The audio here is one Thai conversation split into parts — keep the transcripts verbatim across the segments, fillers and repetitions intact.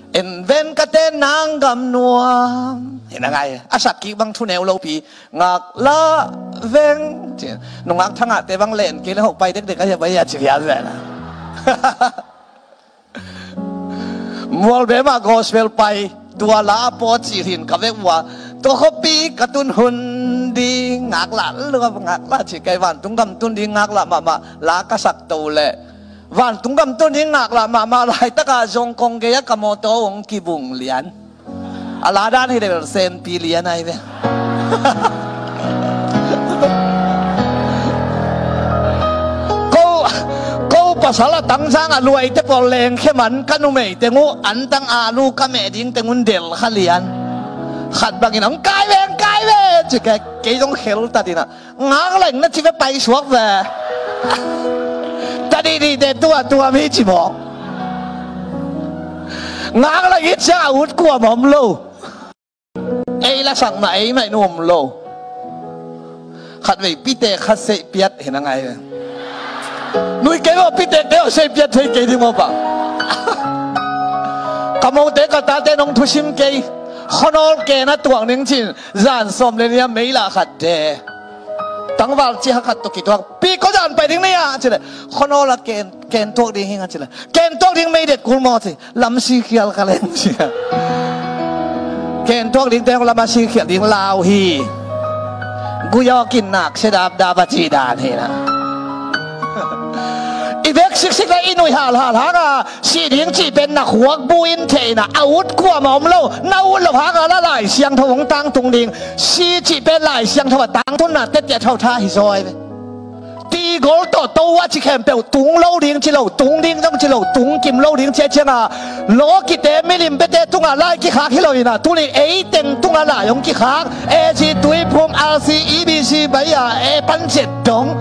เอ็นเวนกะเตนางกำนัวเห็นยังไงอาศักกิบังทุเนวโลปีงักละเวงนงงักทั้งอ่ะแต่บังเล่นกินแล้วหกไปเด็กๆก็จะไปอยากเฉียดเลยนะมัวเบมากอสเวลไปตัวลาปอจีรินกับเวกว่าตัวเขาปีกระตุนหุ่นดีงักละเรื่องงักละชิไกวันตุงกำตุนดีงักละมามาลากระสักตัวเลยวันตุงกำตุนดีงักละมามาลายตะกาจงคงเกียกโมโตองกิบุงเลียนอาลาด้านให้เด็กเซนปีเลียนไอ้เนี่ยภาษาละตั้งสร้างอรวยแต่พอแรงแค่มันกันนุ่มแต่งูอันตั้งอาลูกก็แม่ดิ้งแต่งูเดลขเลียนขัดบางอย่างกายเวงกายเวจะแกเกยต้องเขลตัดดินะงาอะไรนั่นที่ไปสวกเลยตัดดีๆเด็ดตัวตัวไม่จีบอกงาอะไรยิ่งจะอาวุธกลัวหมอมโลไอ้ละสั่งมาไอ้ไม่นุ่มโลขัดไปปีเตะขัดเสียเปียดเห็นยังไงนุ้ยเกว่าพี่เด็กเดียวเสียเปียดให้เกยที่มั้งปะกำมองเด็กก็ตาเต้นองทุชิมเกยขนอลเกนะตัวหนึ่งชิ้นจานสมเลยเนี่ยไม่ละขัดเดตั้งวันที่หักตัวกี่ตัวปีก็จานไปถึงเนี่ยใช่ไหมขนอลเกนเกนตัวดิ้งใช่ไหมเกนตัวดิ้งไม่เด็ดกุลมอสิลำซีเขียลกันเลยใช่ไหมเกนตัวดิ้งแต่ลำซีเขียลดิ้งลาวฮีกูยอกินหนักเสดาบดาบจีดานเห็นนะอีเวกซิกซิกเลยอินุยฮาลฮาลฮากาสีดิ้งจีเป็นนักหัวบุอินเทนะอาวุธกว่าหมอมเล่านาวุธหลอกฮากาละลายเสียงทวงตังตุงดิ้งสีจีเป็นลายเสียงทวตังทุนน่ะเต็ดเจ้าเท่าท่าฮิซอยตีโกลต่อตัวจีแคมเปลตุงเล่าดิ้งจีเล่าตุงดิ้งต้องจีเล่าตุงกิมเล่าดิ้งเชี่ยเชี่ยน่ะโลกิเตมิลิมเปเตตุงอะไรกี่ขาฮิโลอินะตุลิเอเต็งตุงอะไรยงกี่ขาเอจีตุยพุมอาร์ซีอีบีซีใบยาเอปันเจ็ดดง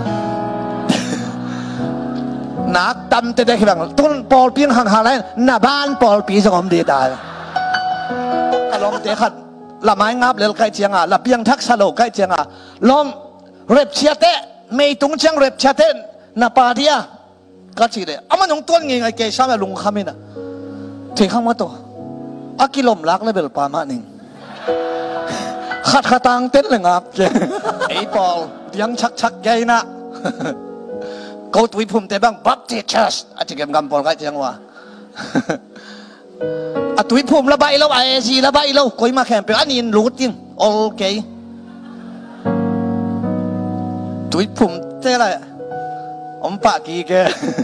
นักตำเตะเด็กแบบต้นปอลปีนห่างหาอะไรหน้าบ้านปอลปีสงบดีได้อารมณ์เตะขัดละไม้งับเลี้ยใกล้เชียงอ่ะละเพียงทักษะโลใกล้เชียงอ่ะลมเร็บเชียเตะไม่ตุงเชียงเร็บเชียเตะหน้าปาเดียก็จีเลยเอามันตรงต้นไงไอ้เกย์ชอบแบบลุงขมินะถึงข้างมาตัวอากิลมรักเลยเบลปามาหนึ่งขัดขัดตังเต้นเลยงับไอ้ปอลยังชักชักใหญ่นะเขาตุยพุ่มแต่บางบัพติชสอาจจะเก็บกำปอลก็จังวะอาตุยพุ่มระบายแล้วไอซีระบายแล้วคอยมาแข่งเป็นอันนี้รู้จริงโอเคตุยพุ่มเท่าไรอมปากกี่แก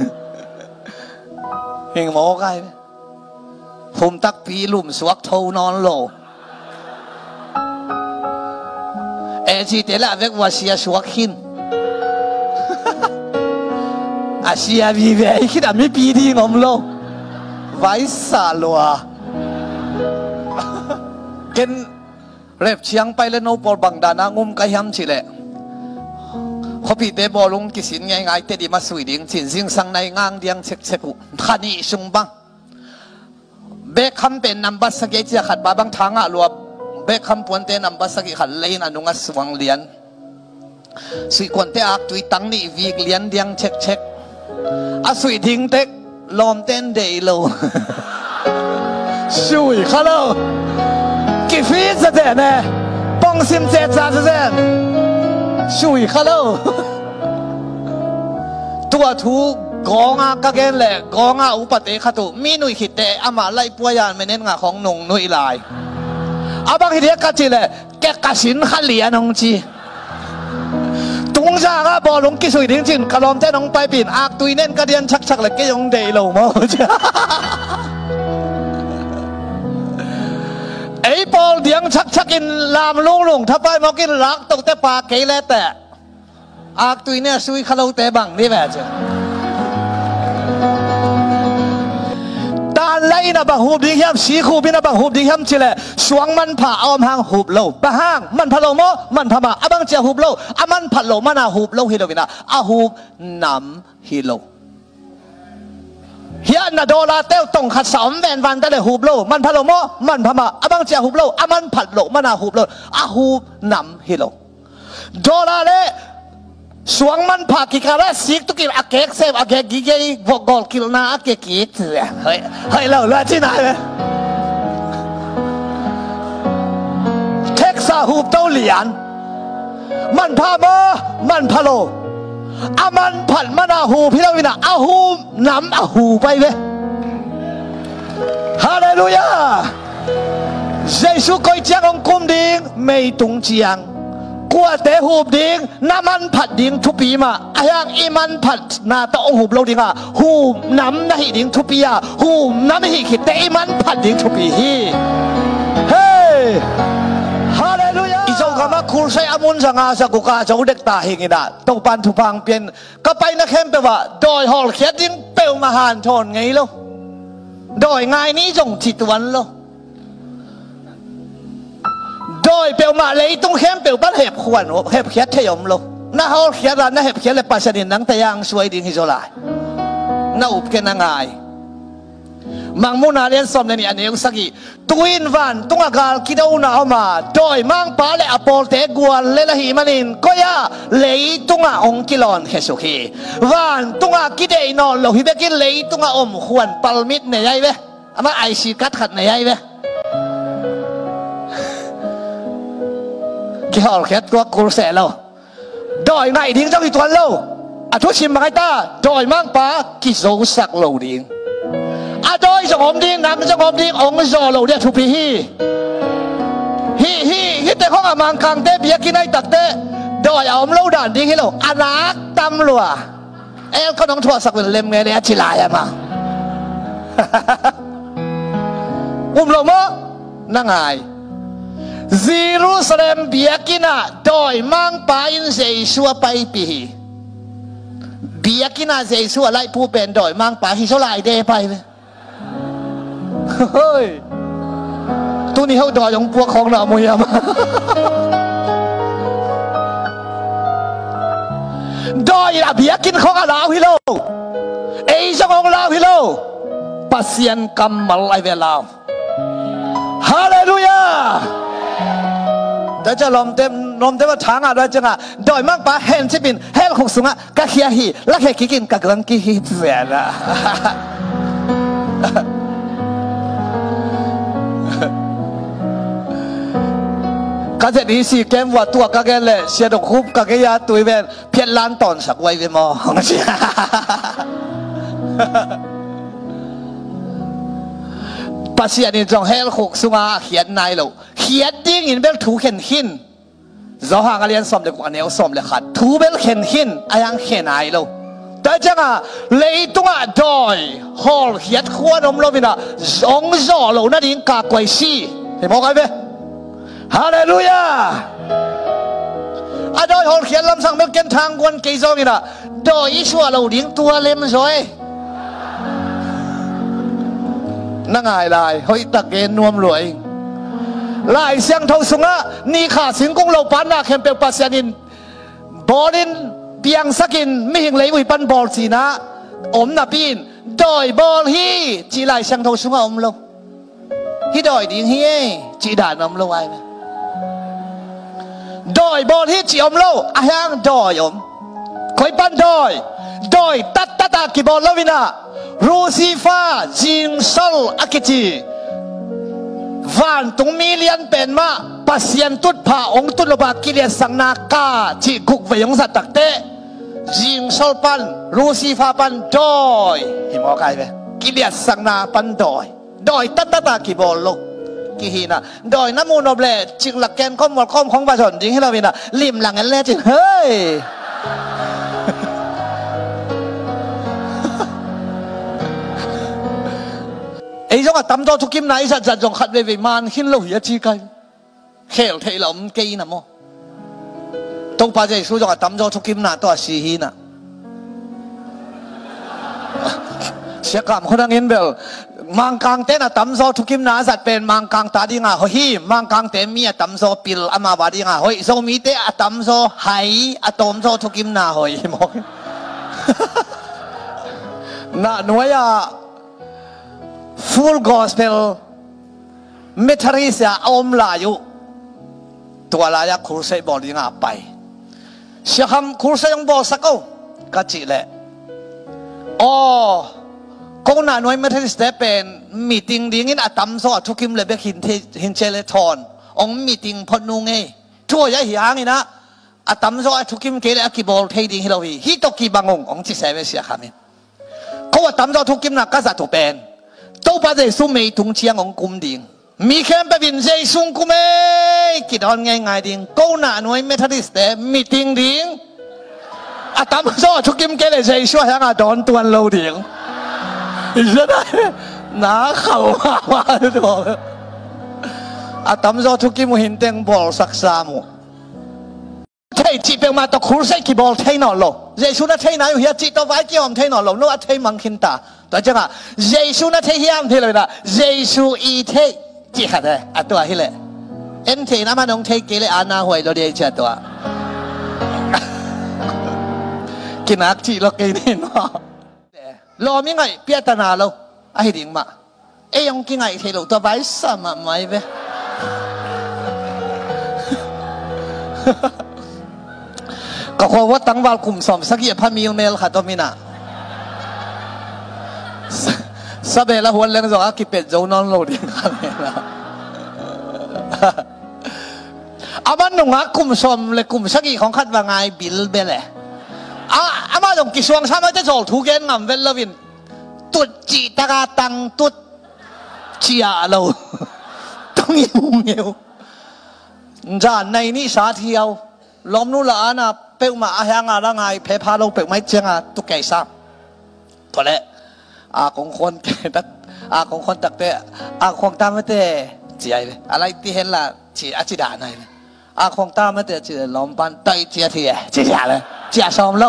เฮงหมอไก่พุ่มตักปีลุ่มสวกเท่านอนโลเอซีเตล่าเวกว่าเสียสวกหินอาเซียบีเบย์คิดว่าไม่ปีดีงอมโลไว้สาลัวเกินเร็บเชียงไปแล้วโนบอลบังดานางุมก็ย้ำชิเลยเขาปีเตบอลลงกิสินง่ายๆเตดีมาสวยดิ้งสินสิงสังในงางเดียงเช็คเช็คขันอีสุงบังเบคคำเป็นนัมบัสกิจะขัดบาบังทางอ่ะรัวเบคคำปวนเตนัมบัสกิขัดเลยนันุงัสวังเลียนสุยควนเตอักตุยตังนี่วีกเลียนเดียงเช็คเช็คอาสุยทิ้งเต็กลอมเต้นเดย์โลสุยฮัลโหลกี่ฟีดจะเด่นเนี่ยปองซิมเจ็ดจะเด่นสุยฮัลโหลตัวทูกองอากาเกนเล่กองอาอุปเตขัตุมีนุยขิดเตอามาไล่ปัวยานไม่เน้นงาของนงนุยลายอาบังฮิเดียกัจจิเล่แกกสินขันเหลียนงจีตุงจางบอลลงกิสุยดิ้งจินกระลอมเจ้าน้องไปปีนอากตุยเน่นกระเดียนชักชักเลยก็ยงเดย์โลมั้งไอ้บอลเดียงชักชักกินลามลุงลุงถ้าไปมากินรักตกแต่ปากเกยแล้วแต่อากตุยเนี่ยสุยขลุ่ยแต่บังนี่แบบเจ้าตาไล่นะบังหูดิ้งยำสีคูบินะบังหูดิ้งยำชิเลสวงมันผ่าเอามหางหูบโลปะห้างมันพะโลโมมันพะมาอาบังเจ้าหูบโลอามันพะโลมันอาหูบโลฮิโลวินะอาหูบนำฮิโลเฮียนาโดลาเต้าตรงขัดสามแวนวันแต่เลยหูบโลมันพะโลโมมันพะมาอาบังเจ้าหูบโลอามันพะโลมันอาหูบโลอาหูบนำฮิโลโดลาเลสวงมันผ่ากิการะสิกตุกิอาเกกเซฟอาเกกกิเกย์วอกกอลกิลนาอาเกกิกเฮ้ยเฮ้ยเราเลือดที่ไหนเลยาหูเต้าเหรียญมันพามามันพาโลอามันผันมันอาหูพี่เราวินาอาหูน้ำอาหูไปเว้ยฮาเลลูยาเยซูคอยเจียงองคุมดิ่งไม่ตุงเจียงกัวเตะหูบดิ่งน้ำมันผัดดิ่งทุปีมาอายังอีมันผัดนาตะองหูบเราดิ่งอ่ะหูน้ำนาหิดิ่งทุปีอ่ะหูน้ำหิขิดเตะอีมันผัดดิ่งทุปีฮีเฮ้ฮาเลลูยาอีเจ้าก็มาคูลใส่อามุนสังอาสักกุกาเจ้าเด็กตาหิงินะต้องปันทุพังเปลี่ยนก็ไปนักเข้มเปว่าโดยฮอลเขียดิ่งเปลวมาหานทนไงลูกโดยไงนี้จงจิตวันลูกโดยเปลวมาเลยต้องเข้มเปลวบ้านเห็บขวัญเห็บเขียดเทียมลูกน่าฮอลเขียดน่าเห็บเขียดเลยปัสนินนังแต่ยังสวยดิ่งฮิโซลายน่าอุบเกนง่ายมังมุนาเรียนสมในนี้อันนี้อุสกีทวินวันตุงอากาลคิดเอาหน้ามาโดยมังปาเลอโปลเตกวนเลละหิมันินก็ยาเลยตุงอาองกิลอนเฮสุขีวันตุงอาคิดเอนอนโลหิเบกินเลยตุงอาอมขวัญปัลมิดเนี่ยยัยเว้อามาไอซีกัดขัดเนี่ยยัยเว้กี่ฮอลเข็ดก็กุลเสเราโดยไงดิ้งเจ้าอีตัวเราอาทุชิมมาไกตาโดยมังปากิโซสักโลดิ้งอาโดยสงบดิ้งน้ำสงบดิ้งองค์โซโลเดียทุพีฮีฮีฮีฮีแต่ของอามังคังเตเบียกินไอตักเตโดยเอาอมเล่าด่านดิ้งให้เราอนักตำลัวเอลก็น้องถั่วสักเป็นเล่มไงเนี่ยชิลายมาอุ้มเราเมื่อนั่งไงเยรูซาเล็มเบียกินะโดยมังปาอินเซซัวไปปีเบียกินะเซซัวไล่ผู้เป็นโดยมังปาฮิโซไลเดไปเลยเฮ้ยตัวนี้เขาดอยของพวกของเรามวยมาดอยละเบียกินของเราฮิโลเอ้ยของเราฮิโลปัสยันกัมมัลไอเวลาฮาเลลูยาแต่จะลมเต็มลมเต็มว่าทางอะไรจังอ่ะโดยมากปะเห็นชิบินเห็นหกสุงอ่ะก็เขียหีแล้วแค่กินกับกลังกิฮีเสียนะก็จะดีสิแกมว่าตัวก็แกเลยเสียดคุบก็แกยาตัวเป็นเพี้ยนล้านตอนสักไว้ไปมองสิปัสยานี่จงเฮลหกสุงาเขียนนายเราเขียนดิ้งอินเบลถูเข็นหินจะหางเรียนสมเด็จกว่านี้เอาสมเลยขัดถูเบลเข็นหินอายังเขียนนายเราแต่จังอ่ะเลยตัวดอยฮอลเขียนขวานมโลวินะองจอเรานั่นเองกากไว้สิเห็นมั้ยกันไหมฮาเลลูยาอะดอยฮอลเขียนลำสั่งเบลเกนทางกวนเกยโซวินะดอยอิชัวเราดิ้งตัวเล็มสวยนั่งไงลายเฮ้ยตะเกนนวมรวยลายเสียงเท่าสุงะนี่ขาสิงกงเราปันนาเข้มเปลปัสยานินบอลินเปียงสกินไม่หิงเลยวิปันบอลสีนะอมนาปีนดอยบอลฮีจีลายเสียงเท่าสุงะอมเราฮีดอยดิ้งฮีจีด่านอมเราไว้ไหมดอยบอลฮีจีอมเราอายังดอยอมคอยปันดอยดอยตัดตัดตากีบอลลวินารูซีฟ้าจิงซอลอากิจิวันตรงมิเลียนเป็นมาปัสยันตุดผาองตุลบากิเลสังนากาจิกุกเวยงสัตตักเตจิงซอลปันรูซีฟ้าปันดอยเห็นมั้ยใครไหมกิเลสังนาปันดอยดอยตัดตัดตากีบอลลูกกี่หินะดอยน้ำมูนอบเล่จิงหลักแกนข้อมวลข้อมของประชาชนจริงให้เราเป็นนะริมหลังกันแล้วจริงเฮ้ยไอ้เจ้าก็ตั้มตัวทุกิมไหนสัจจะจงขัดเววิมานขึ้นเราหัวจีกันเขลเทเราไม่กินนะโมต้องพาใจสู้จงก็ตั้มตัวทุกิมน่ะตัวสีหินะเสียกรรมคนนั้นเห็นเบลมังกังเต้นตั้มตัวทุกิมน่ะสัตว์เป็นมังกังตาดีงาเฮ้ยมังกังเต้มีตั้มตัวปิลอามาบาดีงาเฮ้ยโซมีเต้ตั้มตัวไฮอะตอมตัวทุกิมน่ะเฮ้ยมองน่ะหน่วยอะfull gospel เมทริสอมลาอยู่ตัวลายคุรเซบอลยังไปเชื่อคำคุรเซยังบอกสักเอาก็จีเลยอ๋อคงน่าหน่วยเมทริสได้เป็นมีติงดิ้งอินอัตมโซทุกิมเลยเบกินที่หินเชเลทอนองมีติงพนุงเอทั่วยาหิางนี่นะอาตมโซทุกิมเกลอากิบอลเทดิงฮิโลวีฮิโตกิบังององจิเซเวเสียขามิเขาว่าตมโซทุกิมนักก็จะถูกเป็นตัวปัจจัยสุ่มไม่ถุงเชียงองกุมดิ่งมีแค่ไปบินใจสุ่มกุมเอกิดอ่อนง่ายง่ายดิ่งกูน่าหน่วยเมทัลลิสต์มีติงดิ่งอาตมโซทุกิมเกลใจช่วยให้อาดอนตัวเราดิ่งอีกแล้วน้าเขาว่าตัวอาตมโซทุกิมหินเต็งบอลสักสามุเทจีเป็นมาตะคูใส่กีบอลเทนอลโลเยซูน่ะเทน่ะอยู่เฮียจีตัวไว้กี่อมเทนอลโลโน้ตเทมังคินตาตัวจังอ่ะเยซูน่ะเทเฮียมเทเลยนะเยซูอีเทจีขัดเลยอ่ะตัวฮิเลเอ็นเทน่ะมันองเทกิเลอานาหวยเราเดียจัดตัวกินอักจีเราเกนี่เนาะรอมีไงเปียตนาเราไอ้ดิ่งมาเอ้ยองกินไงเทโลตัวไว้สามารถไม่เว้ก็ขอว่าตั้งวาลคุมสมสักยี่พันมิลเมลขัดตัวมินะสเปรละหัวเลี้ยงจอกกิเป็ดโจนอนโลดิ้งขัดเมล่ะอามันหนุ่งอ่ะคุมสมเลยคุมสักยี่ของขัดว่าไงบิลเบลเลยอ่ะอามาตรงกิสวงสามารถจะโจลทุกเย็นงำเวลวินตุดจีตากาตังตุดจีอาเราต้องยิ้มเงี้ยวจานในนี้สาเที่ยวลมนู่นละอันน่ะเปิลมาอาหารอะไรไงเพพาลงเปิลไม่เจียงอ่ะตุกไก่ซ้ำตัวเละอาของคนเกตัดอาของคนตักเตะอาของตามไม่เตะเจียเลยอะไรที่เห็นละจีอาจิดาหน่อยอาของตามไม่เตะจีลมปันเตยเจียทีเจียเลยเจียซ้อมแล้ว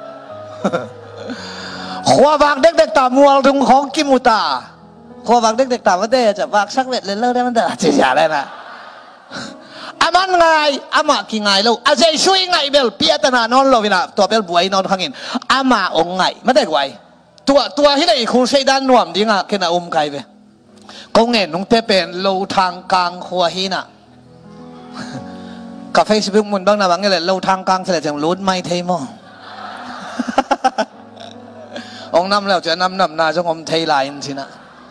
ขวาบางเด็กๆตามัวตรงของกิมุตาขวาบางเด็กๆตาไม่เตะจะบางสักเล็ดเลยเลิกได้มันเตะเจียเลยนะอามันไงอามากี่ไงเราอาเจช่วยไงเบลเปียตนานอนเราเวลาตัวเบลบวยนอนข้างอินอามาองไงไม่ได้ไวตัวตัวที่ไหนคุณใช้ด้านนวมดีงะแค่น่ะอมไก่เว้กงเงินน้องเตเป็นโลทางกลางหัวหินะกับเฟซบุ๊กมันบ้างนะบางอย่างเลยโลทางกลางเสร็จจังลุ้นไม่เทมอองน้ำแล้วจะน้ำน้ำนาจงอมเทลายสินะ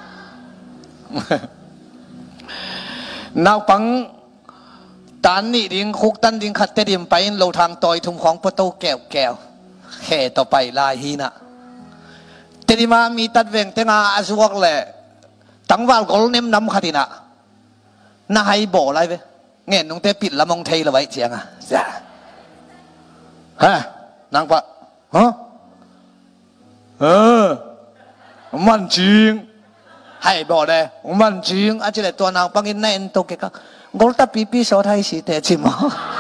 นาวปังตานนี่ดิ้งคุกตันดิ้งขัดเตดิมไปโลทางต่อยทุ่มของประตูแก้วแก้วแค่ต่อไปลายฮีนะเตดิมามีตัดเวงเตงาอาสวกเลยตั้งวาลกอลเนมน้ำขัดินะน่าให้บ่อะไรเว้เงี้ยน้องเตปิดละมองเทละไว้เจียงอ่ะจ้ะฮะนางปะฮะเออมันจริงให้บ่เลยมันจริงอาจจะเลยตัวนางปังอินแน่นตัวเก่งกอลตาปีปีสอไทยสิเตจิม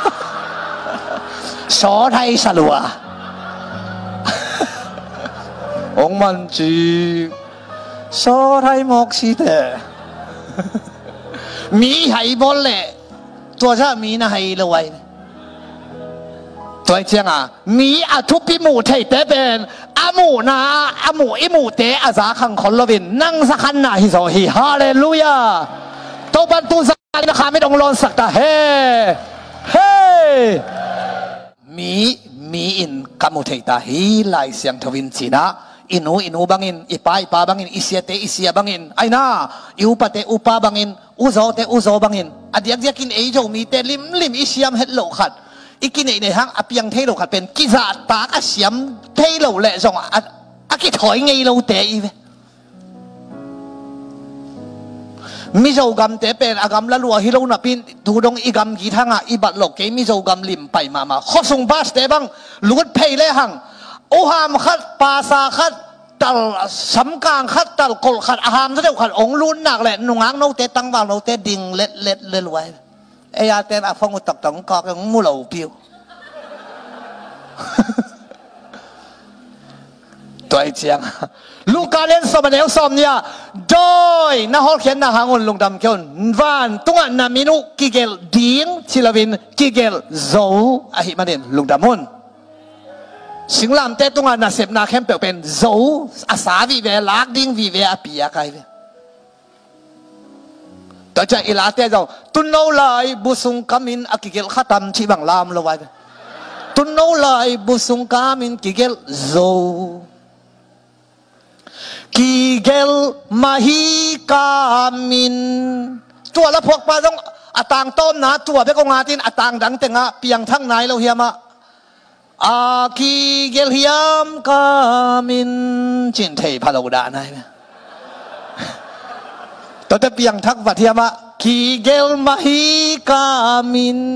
สอไทยสลัวองมันจีสอไทยมอกสิเตมีให้บอลเลยตัวจะมีนะให้เลยไว้ตัวเจียงอ่ะมีอาทุพิมูไทยเตเป็นอามูนาอามูอิมูเตอาซาขังคนละวินนั่งสักขันนาฮิโซฮิฮาเลลูยาตัวบันตุนะคะไม่ต้องรอสักตาเฮ้เฮ้มีมีอินกามุเทตาฮีไลเสียงทวินจีนะอินูอินูบังอินอิปาอิปาบังอินอิเสียเตอิเสียบังอินไอ้น่าอิวปะเตอุปาบังอินอุโซเตอุโซบังอินอดียกจะกินเอโจมีเตลิมลิมอิเสียมเฮดโลขัดอีกินเอในห้างอเปียงเทโลขัดเป็นกิจาตากอเสียมเทโลแหละส่งอ่ะอากิถอยไงเราเตอีเวมิโซกัมเตเป็นอากามละลัวฮิโรนับปินทูดงอีกัมกีทางอ่ะอีบัดโลกเกมิโซกัมลิมไปมามาข้อส่งบาสเตบังลุดเพย์เลยหังโอฮามขัดปาซาขัดตัลสำกางขัดตัลกลขัดอาหามซะเดียวขัดองลุนหนักแหละนุ่งหางโนเตตั้งวางโนเตดิ่งเล็ดเล็ดเล็ดไว้เอียเตนอาฟงอุตตะงกอกงมูเหลาปิวตัวเจียงลูกการเล่นสมัยเดียวสมเนี่ยโดยนักฮอลเขียนนักหางุนลงดำเขียนวันตัวนามินุกิเกลดิ้งชิลาวินกิเกลโซอาหิมาเดนลงดำมุนสิงลามเตตัวนาเสพนาเข้มเปลวเป็นโซอาสาวิเวลักดิ้งวิเวอปียาไกเวแต่จะอิลาเตเจ้าตุนโนไลบุสุงกามินอากิเกลขัดตามชีบังลามละไว้ตุนโนไลบุสุงกามินกิเกลโซกิเกลมาฮิกามินตัวละพวกปาต้องอาตังต้มนะตัวเบกงาตินอาตังดังเต็งะเปียงทั้งไหนเราเฮียมาอาคีเกลเฮียมกามินจินเทพาโลดาไนตัวแต่เปียงทักวัดเฮียมาคีเกลมาฮีกามิน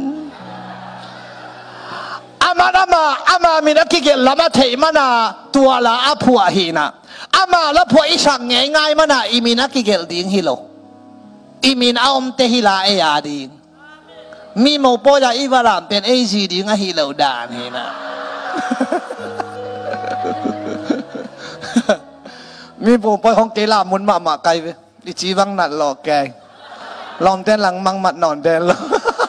อามาอามาอามามินักกิเกลละมาเทมานาตัวละอาผัวฮีนะอามาละผัวอิสังง่ายง่ายมานาอิมินักกิเกลดิ้งฮิโลอิมินอาอมเตฮิลาเอยาดิ้งมีโมโปยาอิวารามเป็นเอจีดิ้งฮิโลดานฮีนะมีโมโปของเกลามุนมามาไกเวดิจีวังนัดหลอกแกลอมเต้นหลังมังมัดนอนเดินล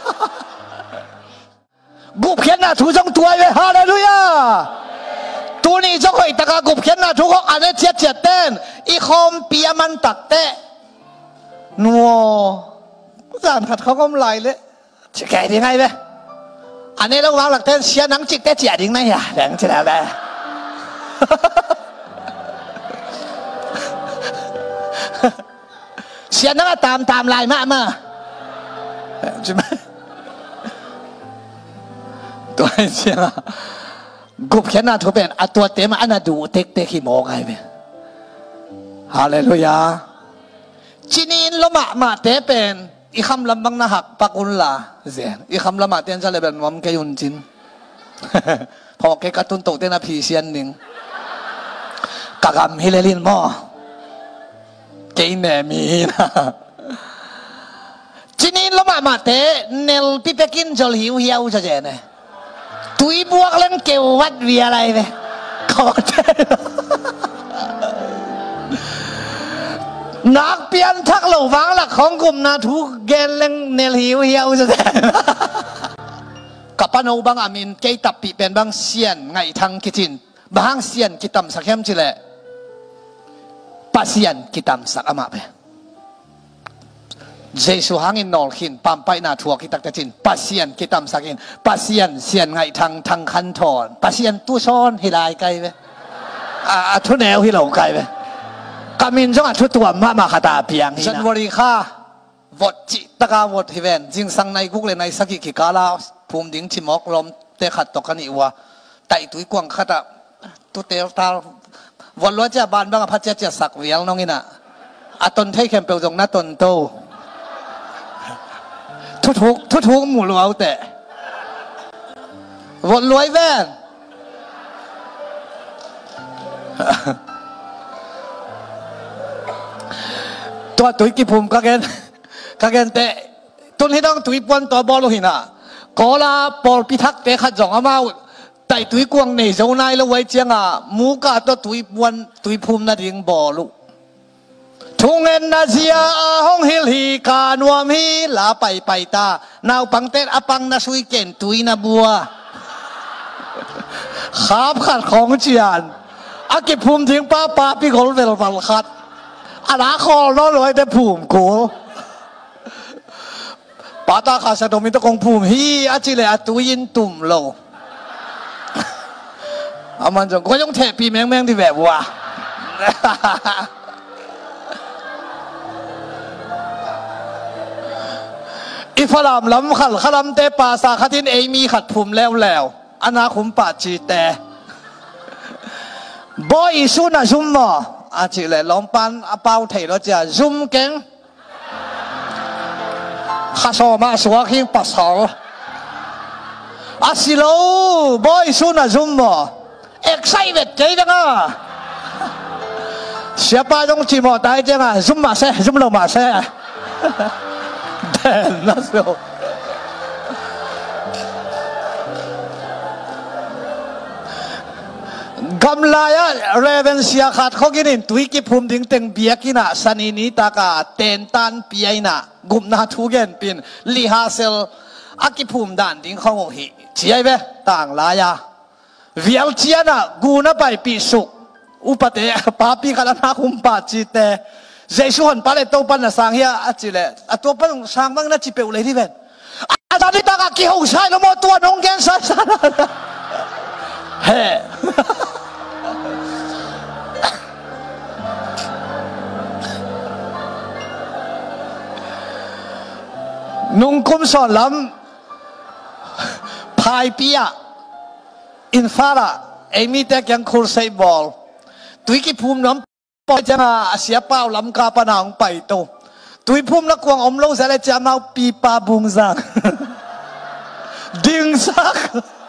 กุบเขียนหน้าถูจงตัวเลยฮาเลลูยาตัวนี้จะคอยตะกากุบเขียนหน้าถูของอันนี้เจียดเจียดเต้นอีคอมเปียมันตักเตะนัวจานขัดเขาก็ไม่ไหลเลยจะแก่ยังไงเว้ยอันนี้เราวางหลักเต้นเสียนังจิกเตะเจียดยังไงอ่ะแดงจะแล้วแหละเสียนังตามตามลายมามาใช่ไหมตัวเสียงกุบเขียนหน้าถูเป็นอัตัวเต็มอันนั้นดูเต็กเต็กขี้โมกไงเว้ยฮาเลลูยาจีนินละหมาดมาเตเป็นอีคำลำบังนะหักปักุลลาเสียอีคำละหมาดเตียนจะเลยเป็นวอมเกยุนจินพอเกกัตุนโตเตนะพีเซียนหนึ่งกากำฮิเลลินมอเกยแม่มีนะจีนินละหมาดมาเตเนลพิเปกินจลหิวเหี่ยวจะเจนเนี่ยตุยบวกเล่นเกวัดวีอะไรเว้ยขอใจนักเปลี่ยนทักเหล่าฟังหลักของกลุ่มนาทุกเกลเล่นเนลหิวเหี่ยวจะเจนกับปนเอาบางอามินเกยตับปีเป็นบางเสียนไงทางกิจินบางเสียนกิตามสักเข้มจิเลปัสเสียนกิตามสักอามาเปเจสุหางินนอลขินปั๊มไปนาทัวกิตักตะจินปัสเซียนกิตามสักินปัสเซียนเซียนไงทางทางคันทอนปัสเซียนตู้ซ้อนฮิลายไกเวอ่าทุนแนวฮิโลไกเวกามินจงอ่ะทุตัวมามาขตาเปียงฮินะฉันวริค่าวดจิตกาวดฮิเวนจิงสังในกุกเลยในสกิกิกาลาภูมิดิ้งชิมอกลมเตะขัดตกันอีวะไต่ตุยกวางขัดตุเตลตาวันล้วนจะบานบ้างพัดเจจะสักเวียงน้องนี่นะอะตนไทยเข้มเปลวจงหน้าตนโตทุกทุกทุกทุกหมู่เราแต่วนรวยแว่นตัวตุยกิภูมิก็เกนก็เกนแต่ตุนให้ต้องตุยปวนตัวบอลหินะก็ลาปอลพิทักษ์แต่ขัดจงอามาแต่ตุยกวงในเจ้านายแล้วไว้เจียงอ่ะมูกาตัวตุยปวนตุยภูมินาดิ่งบอลุทุ่งเงินนาเซียห้องฮิลฮีกาหนวมฮีลาไปไปตานาวปังเตนอปังนาสุยเก่นตุยนาบัวขาบขัดของเจียนอากิภูมิทิ้งป้าป้าพี่คนเวลฟัลขัดอาณาคอร้อนรวยแต่ภูมิกูป้าตาขาสะดมิตะกงภูมิฮีอาจิเลอตุยินตุ่มโลอามันจงก็ยังเทปีแมงแมงที่แบบว่าอีฝรั่งล้ำขัดขลำเตปาสาขทินเอมีขัดภูมิแล้วแล้วอนาคุมปาจีแต่บอยสุน่ะซุ่มหมออาจีเลยลองปันอาเปาเทเราจะซุ่มเก่งข้าสอมาสวาคิงปัสสาวอาสิโลบอยสุน่ะซุ่มหมอเอ็กไซเวทใจจังอ่ะเสียป้าต้องจีมอตายจังอ่ะซุ่มมาเซ่ซุ่มลงมาเซ่เด่นนะสิโอกำลายเรเวนเซียขาดเขากินตุยกิภูมิดิ้งเต็งเบียกินะสันินิตากาเตนตันปียนะกุมนาทุเกนปินลิฮาเซลอากิภูมิดันดิ้งเขาหิเจียเวต่างลายาเวียลเจียนะกูน่ะไปปีสุอุปเตะป้าปีกันนาคุมปาจิเตเจสุหันปาเลตัวปันน่ะสังเฮียอาจิเลอตัวปันสังบังน่ะจิเปวเลยที่เวนอาจารย์นี่ตากากิหูใช่แล้วมอตัวน้องแกนสัสเฮ้นุ่งกุมสอนลำพายเปียอินฟาระเอมีแต่ยังคูลไซบอลตุยกิภูมิน้ำปอยจังอาเสียเป้าลำกาปนางไปโตตุยภูมินักกวางอมลงเสร็จจะมาปีปาบุงซักดึงซัก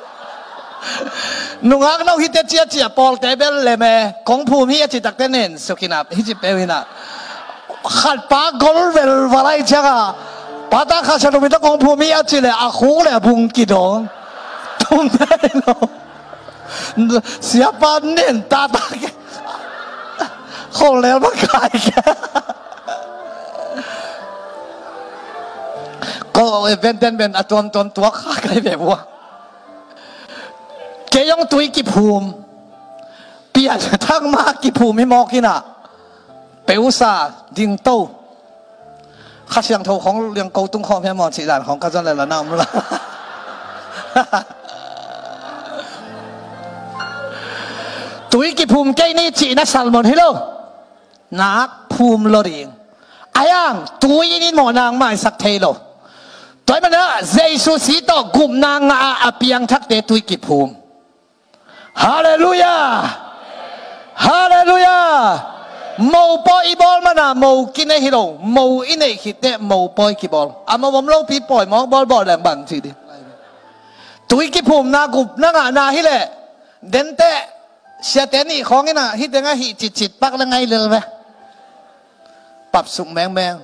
นุ่งอักน้องฮิตเจียเจียปอลเตเบลเลยแม่ของภูมิฮิจิตักเตนเนนสุขินาฮิจิเปวินาขัดปากกอลเวลวาไรจังปาตาข้าชนุมิตของภูมิอาจิเลอาคูเลยบุงกิดงทุ่มได้เนาะเสียปานเน้นตาตาแกคนแล้วมาขายแกก็เป็นเป็นเป็นตัวตัวตัวข้าใครแบบว่าแกยังตุยกิภูมิเปลี่ยนทั้งมากิภูมิไม่มอกินะเปอุซาดิงโตข้าเสียงโทของเรื่องเกาตุ้งคอมแพมอนสีด่านของข้าจันเลยละน้ำละตุยกิภูมิแกนี่จีนักสัลมอนฮิโลนักภูมิโลดิงอายังตุยนี่หมอนางไม่สักเทโลตัวมันนะเจสุสีโตกุมนางอาเปียงทักเตตุยกิภูมิฮาเลลูยาฮาเลลูยาโมปอยบอลมันนะโมกินในฮิโลโมอินในฮิตเตโมปอยกิบอลอ่ะมาผมเล่าพี่ปอยมองบอลบอลแหลมบังสิดิตุยกิภูมินากุบนางานาฮิเลเดนเตเสียแต่นี่ของนี่นะฮิตยังไงฮิจิตจิตปักแล้วไงเลยไหมปรับสุกแมงแมง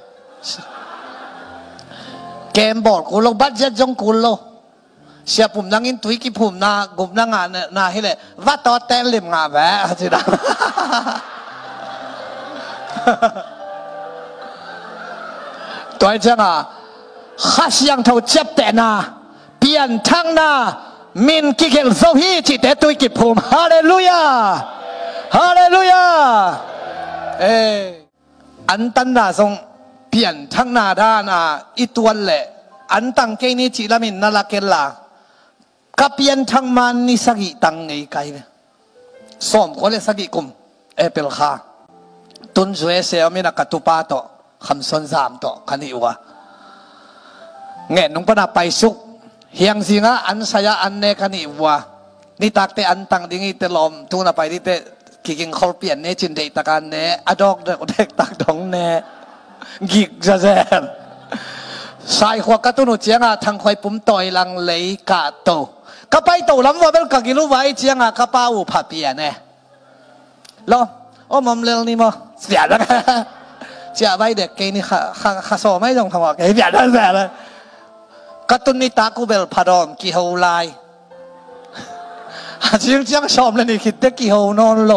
เกมบอลกูลงบัตรจะจงกูลเสียปุ่มนั่งอินตุยกิปุ่มนากุมนั่งงานนาฮิเลว่าต่อเต้นเล่มงาแหวะจีดังตัวเจ้าอ่ะข้าเสียงเท่าเจ็บแต่นาเปลี่ยนทั้งนามินกิเกลโซฮีจิตตุยกิปุ่มฮาเลลูยาฮาเลลูยาเอออันตันนาทรงเปลี่ยนทั้งนาด้านาอีตัวเละอันตังเกนี่จิลามินนาลาเกลากับเปลี่ยนทั้งมันนิสกิตังไงไกลเนี่ยสมคนเลยสกิกุมเอเปิลคาตุนสวยเสียมินักตุปาโตคำสนสามโตคันนี้วะเงี้ยนุ่งปนาไปสุกเฮียงสิงะอันสยาอันเนคันนี้วะนี่ตักเตอันตังดิ้งเตลอมตุนไปที่เตกิกิงเขาเปลี่ยนเนจินเดตตะการเนอดอกเด็กเด็กตักดองเนกิกจะเจนสายหัวกระตุ้นเจียงอ่ะทางคอยปุ่มต่อยลังเลยกาโตก็ไปโตล้ำว่าเป็นกักิลุไว้เจียงอ่ะกระเป๋าผับเปียเน่ลองโอ้มอมเร็วนี่มั้งเสียแล้วเจ้าใบเด็กเกนี่ข้าข้าข้าสอบไม่ต้องทำว่าเกเสียแล้วเสียเลยกระตุ้นนี่ตากูเบลพาดอมกี่หัวลายเจียงเจียงชอบเลยนี่คิดเด็กกี่หัวนอนโล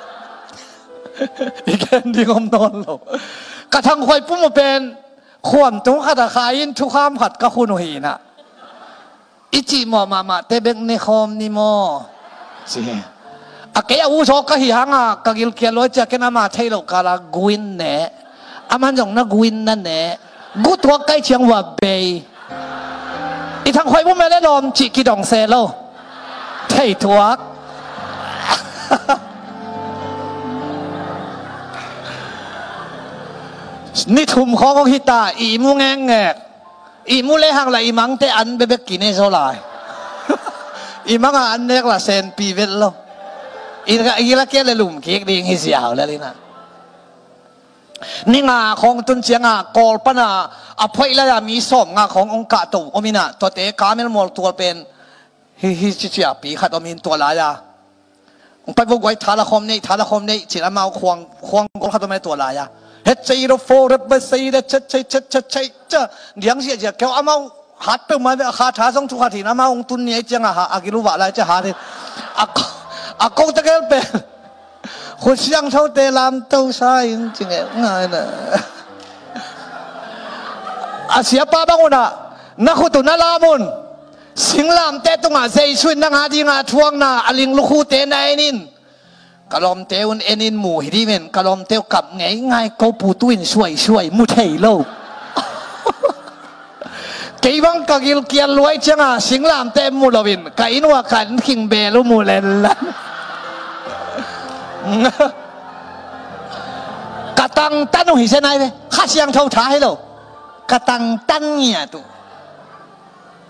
อีกแค่ดีงอมนอนโลกระทั่งคอยปุ่มมาเป็นขวมตุ้งขัดขายทุกข้ามขัดก็คุณหีน่ะอิจิมอมามาเตเบกในคอมนี่มอสิอะเกียวูโชก็หิฮังอ่ะกกิลเกียลอยจะแค่นามาเทโลกาลากุินเน่อามันจงนักกุินนั่นเน่กูตัวใกล้เชียงว่าเบย์อีทางคอยปุ่มไม่ได้ลมจิกิดองเซโลเทตัวนี่ทุ่มของฮิตาอีมูแงงแงอีมูเลหังละอีมังเตอันเบเบกินเอโซลายอีมังอันเนกละเซนปีเวลโลอีละอีละเกลลุมเค้กดิ้งฮิสยาวเลยนะนี่งาของตุนเชียงอ่ะกอลปนาอภัยละมีสมงาขององค์กาตุอมินะตัวเตะกาเมลมอลตัวเป็นฮิฮิชิชิอาปีขัดอมินตัวลายาไปพวกไว้ทาละคมนี่ทาละคมนี่จิละมาควงควงกอลขัดตัวไม่ตัวลายาเฮ็ดใจเราโฟร์เบสซีเดชใช่ใช่ใช่ใช่เจ้าเลี้ยงเสียเจ้าเขาเอามาหัดไปมาคาถาทรงทุกขาทีนะมาองตุนเนี่ยจังอ่ะอากิรุวะอะไรจะหาที่อากอากงตะเกียบเป็นคนเสียงเท่าเตลามเต้าใช่จริงๆง่ายนะอาเสียป้าบ้างวะนะนักขุตุนลามุนสิงลามเตตุงอาเซช่วยนักหาดีงาทวงนาอลิงลูกคู่เตนไอ้นินกลอมเตวันเอ็นินหมู่ฮิดิเมนกลอมเตวกับไงง่ายเขาปูตุ้นช่วยช่วยมุเทโลกี่วังกกิลเกียรรวยจังอ่ะสิงลามเตมูลวินกอินว่ากันคิงเบลุมูเลนละกะตังตันหิเซนายเว้ข้าเสียงเท่าท้ายโลกะตังตันเนี่ยตุ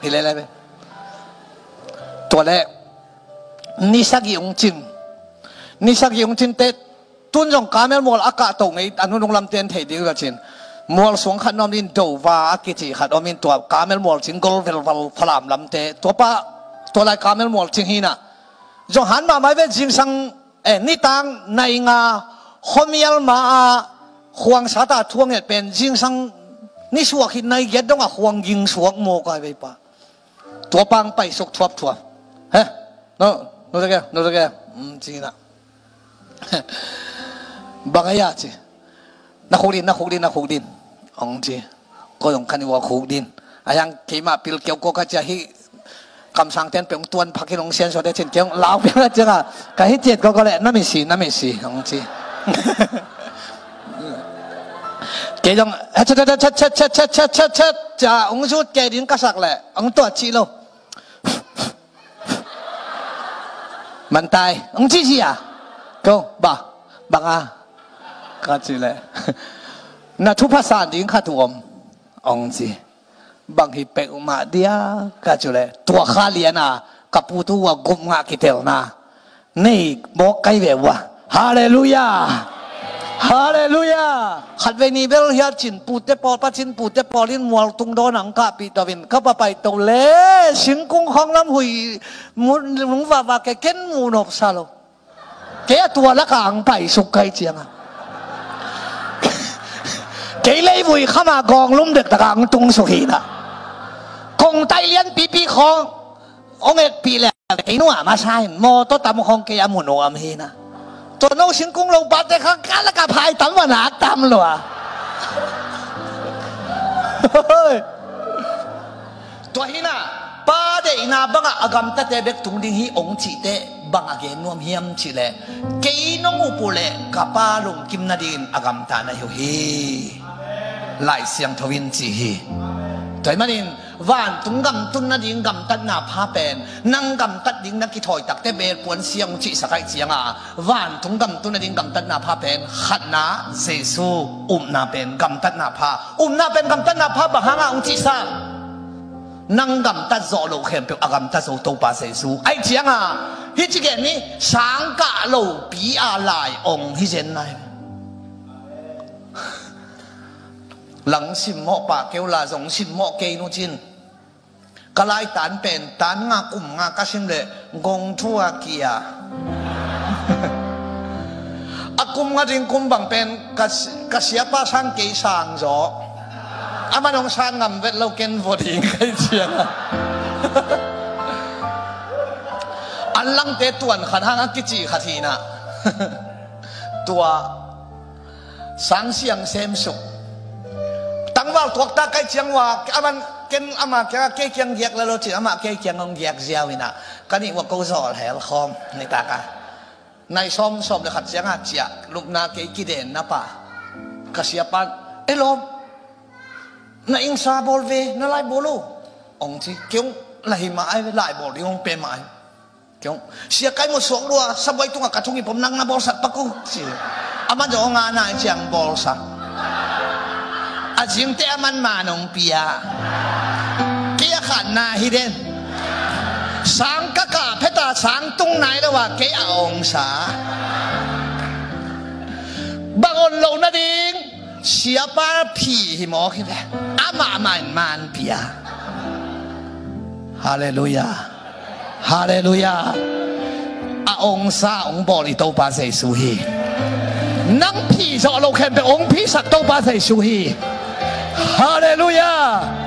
เห็นอะไรไหมตัวแรกนิสักยงจินนิสักยงจินเตตุนจงกาเมลมอลอากาศตรงไอ้อนุนงลำเตียนเทดีกว่าจินมอลสวงขันน้อมินโดวาอากิจิขัดน้อมินตัวกาเมลมอลจิงกอลเวลวัลพลามลำเตตัวป้าตัวไรกาเมลมอลจิงฮีน่ะจงหันมาไม่เป็นจิงสังเอ็นิตังในงาขมิลมาห่วงสาตาทวงเนี่ยเป็นจิงสังนี่สวกหินในเย็ดต้องอ่ะห่วงยิงสวกโมกายไปป่ะตัวปังไปสุกทวบทวบเฮ้โน่โน่ตะแกโน่ตะแกอืมจริงนะบางอย่างจีนักขุดดินนักขุดดินนักขุดดินองจีก็ต้องคันว่าขุดดินอายังที่มาพิลเกี่ยวก็จะให้คำสั่งเต้นเป็นตัวนพักให้ลงเสียนสดได้เช่นเกี่ยวลาวเป็นอะไรจังอ่ะก็ให้เจ็ดก็ก็แหละนั่นไม่สินั่นไม่สิองจีเกี่ยงเช็ดเช็ดเช็ดเช็ดเช็ดเช็ดเช็ดเช็ดเช็ดจะองค์ชุดเกี่ยดินกระสักแหละองตัวจีโลมันตายองจีจีอ่ะก็บ้าบังอ่ะก็จีเลยน่าทุพภาษาดิ้งขัดตัวองจีบางทีเป็กมาเดียก็จีเลยตัวข้าเลียนะกับผู้ตัวกุมงาคิเทลนะนี่บอกใครแบบว่าฮาเลลูยาฮาเลลูยาขัดเวนีเบลเฮียจินปูเตปอลปัจินปูเตปอลินมัวตุงโดนังกาปีตวินเข้าไปตัวเล่สิงกุ้งของลำหุยมุนมุงว่าว่าแกเก็นมูนอบซาโลแกตัวละกางไปสุกไกเจียงอ่ะแกเลยวุยเข้ามากองลุ่มเด็กตะกางตุงสุขีน่ะคงไตเลียนปีปีขององเอ็ดปีแหละไอ้หนุ่มมาใช่โมตัวตามของแกยามุนโออัมฮีนะตัวน้องสิงกุ้งลงปัดแต่ข้างกันแล้วก็พายตั้มว่าหนาตั้มหรอตัวฮีน่ะป้าเด็กน่ะบังอ่ะกำตัดแต่เด็กตุงดิ้งฮีองจีเตบังอ่ะเกนวมเฮียมจีเล่เกยน้องอุปุเล่กับป้าลงกิมนาดินอากำตานะฮิฮีไล่เสียงทวินจีฮีแต่มันนี่วันตุงกำตุนนาดิงกำตัดหน้าผ้าเป็นนั่งกำตัดดิ้งนักกิถอยตักแต่เบลปวนเสียงจีสกายเสียงอ่ะวันตุงกำตุนนาดิงกำตัดหน้าผ้าเป็นขัดหน้าเซซูอุ้มหน้าเป็นกำตัดหน้าผ้าอุ้มหน้าเป็นกำตัดหน้าผ้าบังหางองจีซ่านั่งกำตัดโซโลเข้มเป็นอากำตัดโซโตปาเซซูไอ้เสียงอ่ะฮิจิเกนี่สังกะโลปีอะไรองฮิเจนไนหลังสิมหม้อปากเกลลาสงสิมหม้อเกนุจินกลายตันเป็นตันงากุ่มงากระชิมเลยกงทั่วเกียอากุมงาจิงกุมบังเป็นกษกษยาป้าช่างเกยสางจ่ออามันองช่างงำเวทเราเกินพอดีใครเชียงอันลังเตตวนขันห้างกิจิขัทีนะตัวสังเสียงเซมสุกตั้งว่าตัวตาใกล้เชียงว่าอามันเกินอามาแกเกยเกียงเยียกแล้วเราจีอามาเกยเกียงงเยียกเจียวนี่นะก็นี่ว่ากูสอนแหลคอมในตากาในซ้อมซ้อมเลยขัดเสียงอาเจียลูกนาเกยกิเดนนะป่ะกระเสียปันเอลมนาอิงซาบอลเวนาไลบอลูองจีเกี่ยวไล่มาไอ้ไล่บอลที่องเป็นมาเกี่ยวเสียใครมาสวงรัวสบายตัวกับกระทุ่งผมนั่งนาบอลสัตว์ปะกูสิอามันจะงานนาเจียงบอลสัตว์อาจิงเตะมันมาหนองปียเกี่ยขันนาฮิเดนสังกะกะเพตาสังตุงไหนแล้วว่าเกี่ยองศาบางคนลงนาดิงเสียปาผีหิมอขึ้นเลยอามามันมันปียฮาเลลูยาฮาเลลูยาอาองศาองบอลิโตปาเซซูฮีนั่งผีจะเราแค่เป็นองค์ผีสัตว์โตปาเซซูฮีฮาเลลูยา